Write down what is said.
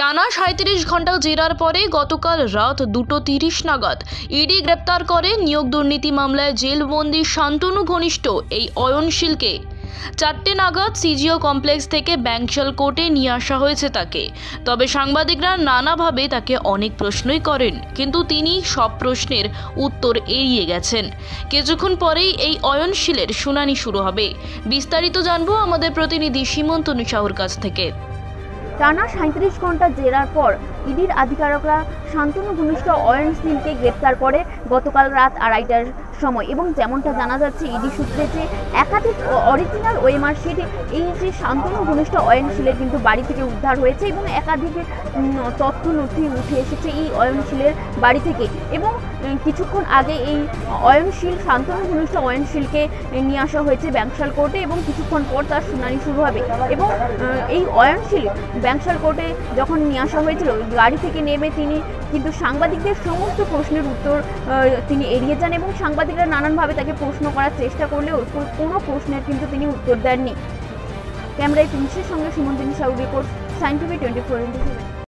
টানা ৩৭ ঘন্টা জেরার পরে গতকাল রাত 2:30 নাগাদ ইডি গ্রেপ্তার করে নিয়োগ দুর্নীতি মামলায় জেলবন্দি শান্তনু ঘনিষ্ঠ এই অয়নশীলকে। 4টে নাগাদ সিজিও কমপ্লেক্স থেকে ব্যাংশাল কোর্টে নিয়ে আসা হয়েছে তাকে। তবে সাংবাদিকরা নানাভাবে তাকে অনেক প্রশ্নই করেন, কিন্তু তিনি সব প্রশ্নের উত্তর এড়িয়ে গেছেন। কিছুক্ষণ পরেই এই অয়নশীলের শুনানি শুরু হবে। বিস্তারিত জানবো আমাদের প্রতিনিধি সীমন্তনু সাহুর কাছ থেকে। টানা ৩৭ ঘন্টা জেরার পর ইডির আধিকারিকরা শান্তনু ঘনিষ্ঠ অয়নশীলকে গ্রেপ্তার করে গতকাল রাত 2:30টার সময়। এবং যেমনটা জানা যাচ্ছে ইডি সূত্রে যে একাধিক অরিজিনাল ওএমআর শিট এই যে শান্তনু ঘনিষ্ঠ অয়নশীলের কিন্তু বাড়ি থেকে উদ্ধার হয়েছে এবং একাধিক তথ্য নথি উঠে এসেছে এই অয়নশীলের বাড়ি থেকে। এবং কিছুক্ষণ আগে এই অয়নশীল শান্তনু ঘনিষ্ঠ অয়নশীলকে নিয়ে আসা হয়েছে ব্যাংশাল কোর্টে এবং কিছুক্ষণ পর তার শুনানি শুরু হবে। এবং এই অয়নশীল ব্যাংশাল কোর্টে যখন নিয়ে আসা হয়েছিল গাড়ি থেকে নেমে তিনি কিন্তু সাংবাদিকদের সমস্ত প্রশ্নের উত্তর তিনি এড়িয়ে যান এবং সাংবাদিকরা নানানভাবে তাকে প্রশ্ন করার চেষ্টা করলেও কোনো প্রশ্নের কিন্তু তিনি উত্তর দেননি। ক্যামেরায় প্রিন্সের সঙ্গে Simantanu Sahu, report sign TV 24x7।